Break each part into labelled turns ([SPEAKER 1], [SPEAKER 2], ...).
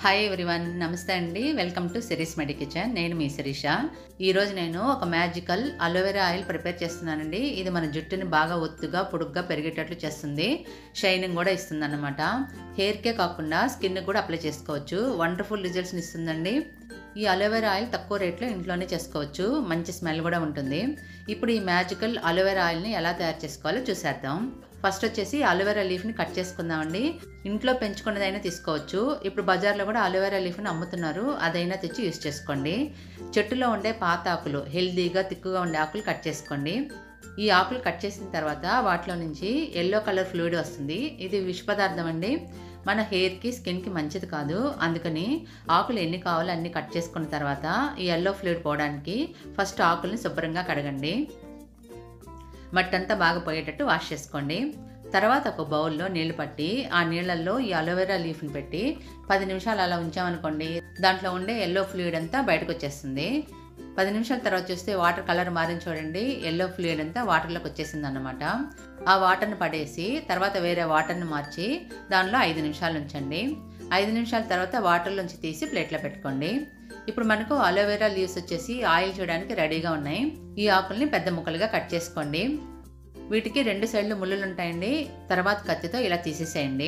[SPEAKER 1] Hi everyone, నమస్తే అండి. Welcome to సిరీస్ మెడి కిచెన్. నేను మీ శిరీష. ఈరోజు నేను ఒక మ్యాజికల్ అలోవెరా ఆయిల్ ప్రిపేర్ చేస్తున్నానండి. ఇది మన జుట్టుని బాగా ఒత్తుగా పొడుగ్గా పెరిగేటట్లు చేస్తుంది, షైనింగ్ కూడా ఇస్తుంది అన్నమాట. హెయిర్కే కాకుండా స్కిన్ కూడా అప్లై చేసుకోవచ్చు. వండర్ఫుల్ రిజల్ట్స్ని ఇస్తుందండి. ఈ అలోవెరా ఆయిల్ తక్కువ రేట్లో ఇంట్లోనే చేసుకోవచ్చు, మంచి స్మెల్ కూడా ఉంటుంది. ఇప్పుడు ఈ మ్యాజికల్ అలోవెరా ఆయిల్ని ఎలా తయారు చేసుకోవాలో చూసేద్దాం. ఫస్ట్ వచ్చేసి అలోవెరా లీఫ్ని కట్ చేసుకుందామండి. ఇంట్లో పెంచుకున్నదైనా తీసుకోవచ్చు. ఇప్పుడు బజార్లో కూడా అలోవెరా లీఫ్ని అమ్ముతున్నారు, అదైనా తెచ్చి యూస్ చేసుకోండి. చెట్టులో ఉండే పాత ఆకులు, హెల్దీగా తిక్కుగా ఉండే ఆకులు కట్ చేసుకోండి. ఈ ఆకులు కట్ చేసిన తర్వాత వాటిలో నుంచి ఎల్లో కలర్ ఫ్లూయిడ్ వస్తుంది. ఇది విష పదార్థం అండి, మన హెయిర్కి స్కిన్కి మంచిది కాదు. అందుకని ఆకులు ఎన్ని కావాలో అన్ని కట్ చేసుకున్న తర్వాత ఈ ఎల్లో ఫ్లూయిడ్ పోవడానికి ఫస్ట్ ఆకుల్ని శుభ్రంగా కడగండి. మట్టంతా బాగా పోయేటట్టు వాష్ చేసుకోండి. తర్వాత ఒక బౌల్లో నీళ్లు పట్టి ఆ నీళ్ళల్లో ఈ అలోవెరా లీఫ్ని పెట్టి 10 నిమిషాలు అలా ఉంచామనుకోండి, దాంట్లో ఉండే ఎల్లో ఫ్లూయిడ్ అంతా బయటకు వచ్చేస్తుంది. 10 నిమిషాల తర్వాత చూస్తే వాటర్ కలర్ మారిన చూడండి, ఎల్లో ఫ్లూయిడ్ అంతా వాటర్లోకి వచ్చేసింది అన్నమాట. ఆ వాటర్ని పడేసి తర్వాత వేరే వాటర్ని మార్చి దానిలో 5 నిమిషాలు ఉంచండి. 5 నిమిషాల తర్వాత వాటర్లోంచి తీసి ప్లేట్లో పెట్టుకోండి. ఇప్పుడు మనకు అలోవెరా లీవ్స్ వచ్చేసి ఆయిల్ చేయడానికి రెడీగా ఉన్నాయి. ఈ ఆకుల్ని పెద్ద ముక్కలుగా కట్ చేసుకోండి. వీటికి 2 సైడ్లు ముళ్ళులు ఉంటాయండి. తర్వాత కత్తితో ఇలా తీసేసేయండి.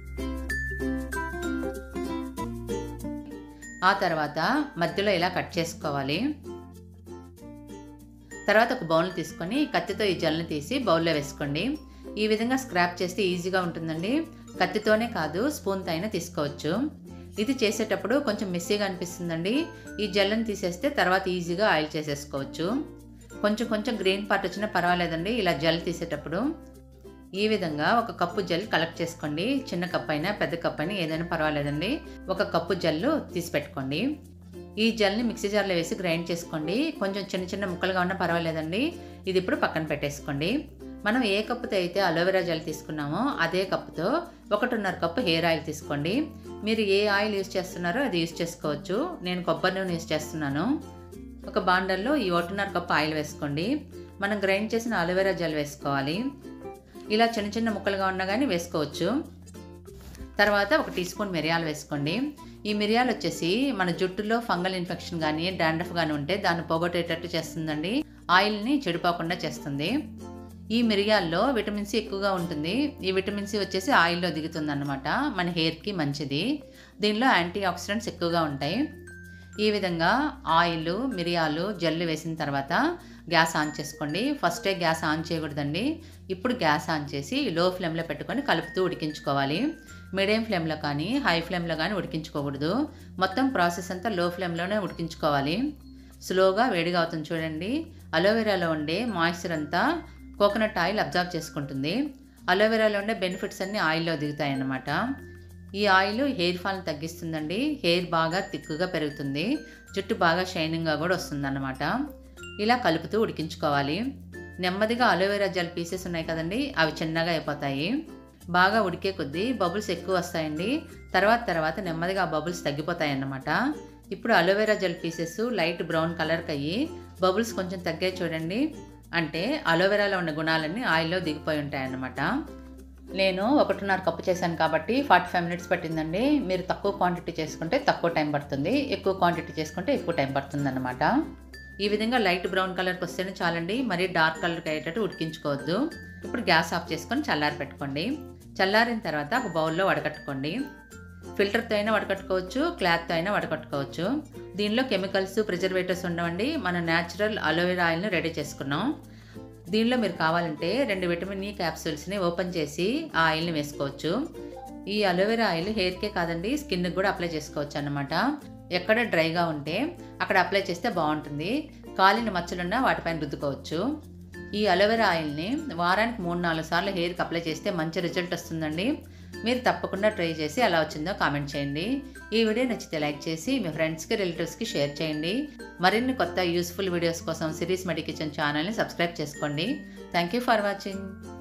[SPEAKER 1] ఆ తర్వాత మధ్యలో ఇలా కట్ చేసుకోవాలి. తర్వాత ఒక బౌల్ తీసుకొని కత్తితో ఈ జెల్ని తీసి బౌల్లో వేసుకోండి. ఈ విధంగా స్క్రాప్ చేస్తే ఈజీగా ఉంటుందండి. కత్తితోనే కాదు, స్పూన్తో అయినా తీసుకోవచ్చు. ఇది చేసేటప్పుడు కొంచెం మెస్సీగా అనిపిస్తుందండి. ఈ జెల్ని తీసేస్తే తర్వాత ఈజీగా ఆయిల్ చేసేసుకోవచ్చు. కొంచెం గ్రీన్ పార్ట్ వచ్చినా పర్వాలేదండి ఇలా జెల్ తీసేటప్పుడు. ఈ విధంగా ఒక కప్పు జెల్ కలెక్ట్ చేసుకోండి. చిన్న కప్ అయినా పెద్ద కప్ అయినా ఏదైనా పర్వాలేదండి. ఒక కప్పు జెల్ తీసి పెట్టుకోండి. ఈ జెల్ని మిక్సీ జార్లో వేసి గ్రైండ్ చేసుకోండి. కొంచెం చిన్న ముక్కలుగా ఉన్నా పర్వాలేదండి. ఇది ఇప్పుడు పక్కన పెట్టేసుకోండి. మనం ఏ కప్పుతో అయితే అలోవెరా జెల్ తీసుకున్నామో అదే కప్పుతో 1.5 కప్పు హెయిర్ ఆయిల్ తీసుకోండి. మీరు ఏ ఆయిల్ యూస్ చేస్తున్నారో అది యూస్ చేసుకోవచ్చు. నేను కొబ్బరి నూనె యూస్ చేస్తున్నాను. ఒక బాండల్లో ఈ 1.5 కప్పు ఆయిల్ వేసుకోండి. మనం గ్రైండ్ చేసిన అలోవెరా జెల్ వేసుకోవాలి. ఇలా చిన్న ముక్కలుగా ఉన్నా కానీ వేసుకోవచ్చు. తర్వాత 1 టీ స్పూన్ మిరియాలు వేసుకోండి. ఈ మిరియాలు వచ్చేసి మన జుట్టులో ఫంగల్ ఇన్ఫెక్షన్ కానీ డాండ్రఫ్ కానీ ఉంటే దాన్ని పోగొట్టేటట్టు చేస్తుందండి. ఆయిల్ని చెడిపోకుండా చేస్తుంది. ఈ మిరియాల్లో విటమిన్ సి ఎక్కువగా ఉంటుంది. ఈ విటమిన్ సి వచ్చేసి ఆయిల్లో దిగుతుంది అన్నమాట. మన హెయిర్కి మంచిది. దీనిలో యాంటీ ఆక్సిడెంట్స్ ఎక్కువగా ఉంటాయి. ఈ విధంగా ఆయిల్, మిరియాలు, జెల్ వేసిన తర్వాత గ్యాస్ ఆన్ చేసుకోండి. ఫస్టే గ్యాస్ ఆన్ చేయకూడదండి. ఇప్పుడు గ్యాస్ ఆన్ చేసి లో ఫ్లేమ్లో పెట్టుకొని కలుపుతూ ఉడికించుకోవాలి. మీడియం ఫ్లేమ్లో కానీ హై ఫ్లేమ్లో కానీ ఉడికించుకోకూడదు. మొత్తం ప్రాసెస్ అంతా లో ఫ్లేమ్లోనే ఉడికించుకోవాలి. స్లోగా వేడిగా అవుతుంది చూడండి. అలోవెరాలో ఉండే మాయిశ్చర్ అంతా కోకోనట్ ఆయిల్ అబ్జర్వ్ చేసుకుంటుంది. అలోవెరాలో ఉండే బెనిఫిట్స్ అన్నీ ఆయిల్లో దిగుతాయి అన్నమాట. ఈ ఆయిల్ హెయిర్ ఫాల్ని తగ్గిస్తుందండి. హెయిర్ బాగా థిక్గా పెరుగుతుంది. జుట్టు బాగా షైనింగ్గా కూడా వస్తుందన్నమాట. ఇలా కలుపుతూ ఉడికించుకోవాలి. నెమ్మదిగా అలోవెరా జెల్ పీసెస్ ఉన్నాయి కదండి, అవి చిన్నగా అయిపోతాయి. బాగా ఉడికే కొద్దీ బబుల్స్ ఎక్కువ వస్తాయండి. తర్వాత నెమ్మదిగా ఆ బబుల్స్ తగ్గిపోతాయి అన్నమాట. ఇప్పుడు aloe vera gel pieces light brown కలర్కి అయ్యి బబుల్స్ కొంచెం తగ్గాయి చూడండి. అంటే అలోవెరాలో ఉన్న గుణాలన్నీ ఆయిల్లో దిగిపోయి ఉంటాయన్నమాట. నేను 1.5 కప్పు చేశాను కాబట్టి 45 మినిట్స్ పట్టిందండి. మీరు తక్కువ క్వాంటిటీ చేసుకుంటే తక్కువ టైం పడుతుంది, ఎక్కువ క్వాంటిటీ చేసుకుంటే ఎక్కువ టైం పడుతుంది అన్నమాట. ఈ విధంగా లైట్ బ్రౌన్ కలర్కి వస్తేనే చాలండి, మరీ డార్క్ కలర్కి అయ్యేటట్టు ఉడికించుకోవద్దు. ఇప్పుడు గ్యాస్ ఆఫ్ చేసుకొని చల్లారి పెట్టుకోండి. చల్లారిన తర్వాత ఒక బౌల్లో వడకట్టుకోండి. ఫిల్టర్తో అయినా వడకట్టుకోవచ్చు, క్లాత్తో అయినా వడకట్టుకోవచ్చు. దీనిలో కెమికల్స్, ప్రిజర్వేటివ్స్ ఉండవండి. మనం న్యాచురల్ అలోవెరా ఆయిల్ని రెడీ చేసుకున్నాం. దీనిలో మీరు కావాలంటే 2 విటమిన్ ఈ క్యాప్సూల్స్ని ఓపెన్ చేసి ఆ ఆయిల్ని వేసుకోవచ్చు. ఈ అలోవెరా ఆయిల్ హెయిర్కే కాదండి, స్కిన్కి కూడా అప్లై చేసుకోవచ్చు అన్నమాట. ఎక్కడ డ్రైగా ఉంటే అక్కడ అప్లై చేస్తే బాగుంటుంది. కాలిన మచ్చలున్నా వాటిపైన రుద్దుకోవచ్చు. ఈ అలోవెరా ఆయిల్ని వారానికి 3-4 సార్లు హెయిర్కి అప్లై చేస్తే మంచి రిజల్ట్ వస్తుందండి. మీరు తప్పకుండా ట్రై చేసి ఎలా వచ్చిందో కామెంట్ చేయండి. ఈ వీడియో నచ్చితే లైక్ చేసి మీ ఫ్రెండ్స్కి, రిలేటివ్స్కి షేర్ చేయండి. మరిన్ని కొత్త యూస్ఫుల్ వీడియోస్ కోసం సిరీస్ మెడి కిచెన్ ఛానల్ని సబ్స్క్రైబ్ చేసుకోండి. Thank you for watching.